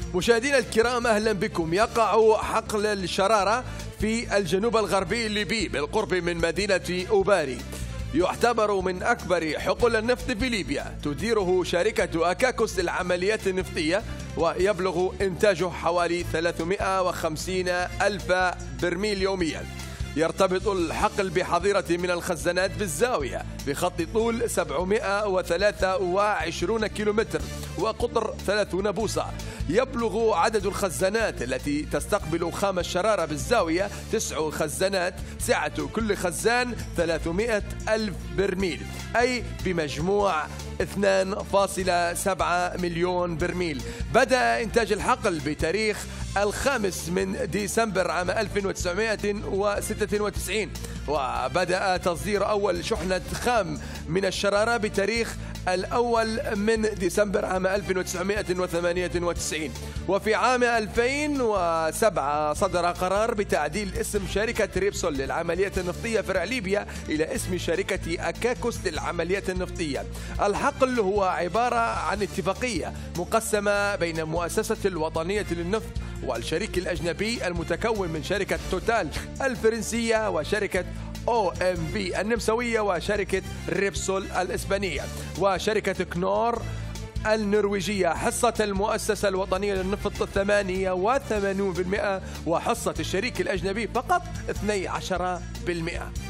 مشاهدينا الكرام، أهلا بكم. يقع حقل الشرارة في الجنوب الغربي الليبي بالقرب من مدينة أوباري. يعتبر من أكبر حقول النفط في ليبيا، تديره شركة أكاكوس للعمليات النفطية، ويبلغ إنتاجه حوالي 350 ألف برميل يوميا. يرتبط الحقل بحظيرة من الخزانات بالزاوية بخط طول 723 كيلومتر وقطر 30 بوصة. يبلغ عدد الخزانات التي تستقبل خام الشرارة بالزاوية 9 خزانات، سعة كل خزان 300 ألف برميل، أي بمجموع 2.7 مليون برميل. بدأ إنتاج الحقل بتاريخ 5 من ديسمبر عام 1996، وبدأ تصدير أول شحنة خام من الشرارة بتاريخ 1 من ديسمبر عام 1998. وفي عام 2007 صدر قرار بتعديل اسم شركة ريبسول للعمليات النفطية فرع ليبيا إلى اسم شركة أكاكوس للعمليات النفطية. الحقل هو عبارة عن اتفاقية مقسمة بين المؤسسة الوطنية للنفط والشريك الأجنبي المتكون من شركة توتال الفرنسية وشركة OMV النمساوية وشركة ريبسول الإسبانية وشركة كنور النرويجية. حصة المؤسسة الوطنية للنفط 88%، وحصة الشريك الأجنبي فقط 12%.